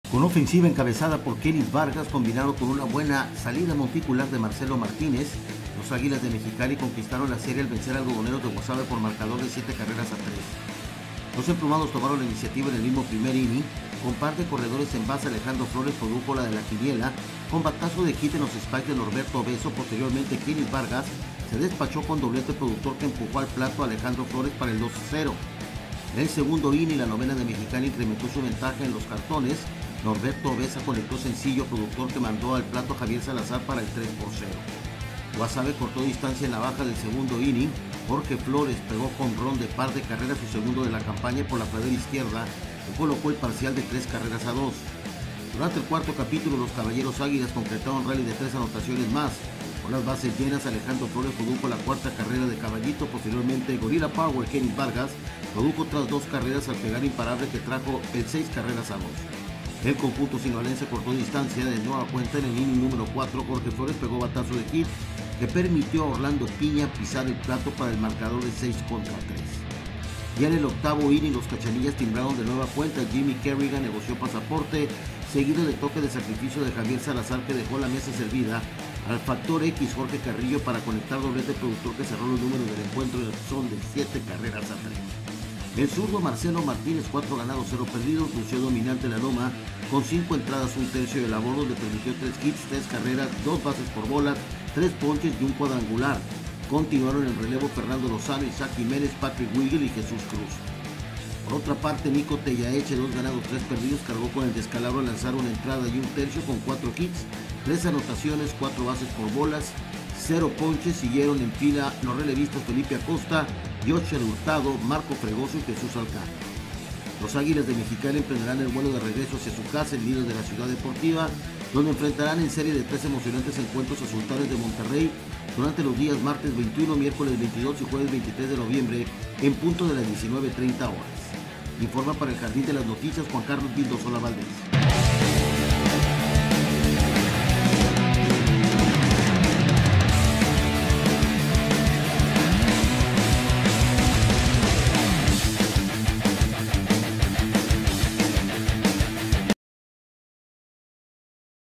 Con ofensiva encabezada por Kenny Vargas, combinado con una buena salida monticular de Marcelo Martínez, los Águilas de Mexicali conquistaron la serie al vencer a Algodoneros de Guasave por marcador de 7 carreras a 3. Los emplumados tomaron la iniciativa en el mismo primer inning, con par de corredores en base. Alejandro Flores produjo la de la quiniela, con batazo de hit en los spikes de Norberto Obeso. Posteriormente, Kenny Vargas se despachó con doblete productor que empujó al plato a Alejandro Flores para el 2-0. En el segundo inning, la novena de Mexicali incrementó su ventaja en los cartones. Norberto Obesa conectó sencillo productor que mandó al plato a Javier Salazar para el 3-0. Guasave cortó distancia en la baja del segundo inning. Jorge Flores pegó jonrón de par de carreras, su segundo de la campaña, por la pradera izquierda, que colocó el parcial de 3 carreras a 2. Durante el cuarto capítulo, los Caballeros Águilas concretaron un rally de 3 anotaciones más. Con las bases llenas, Alejandro Flores produjo la cuarta carrera de Caballito. Posteriormente, Gorilla Power Kenny Vargas produjo otras 2 carreras al pegar imparable que trajo el 6 carreras a 2. El conjunto sinaloense cortó distancia de nueva cuenta en el inning número 4. Jorge Flores pegó batazo de hit que permitió a Orlando Piña pisar el plato para el marcador de 6-3. Ya en el octavo inning, los Cachanillas timbraron de nueva cuenta. Jimmy Kerrigan negoció pasaporte, seguido de toque de sacrificio de Javier Salazar, que dejó la mesa servida al factor X Jorge Carrillo para conectar doblete productor que cerró los números del encuentro, en son de 7 carreras a 3. El zurdo Marcelo Martínez, 4 ganados, 0 perdidos, lució dominante en la loma, con 5 entradas, 1/3 de labor, donde permitió 3 hits, 3 carreras, 2 bases por bolas, 3 ponches y un cuadrangular. Continuaron en el relevo Fernando Lozano, Isaac Jiménez, Patrick Wiggle y Jesús Cruz. Por otra parte, Nico Tellaeche, 2 ganados, 3 perdidos, cargó con el descalabro al lanzar una entrada y 1/3 con 4 hits, 3 anotaciones, 4 bases por bolas, 0 ponches. Siguieron en fila los relevistas Felipe Acosta, Yocher Hurtado, Marco Fregoso y Jesús Alcántara. Los Águilas de Mexicali emprenderán el vuelo de regreso hacia su casa, el nido de la Ciudad Deportiva, donde enfrentarán en serie de 3 emocionantes encuentros a Sultanes de Monterrey durante los días martes 21, miércoles 22 y jueves 23 de noviembre en punto de las 19:30 horas. Informa para el Jardín de las Noticias Juan Carlos Vildosola Valdés.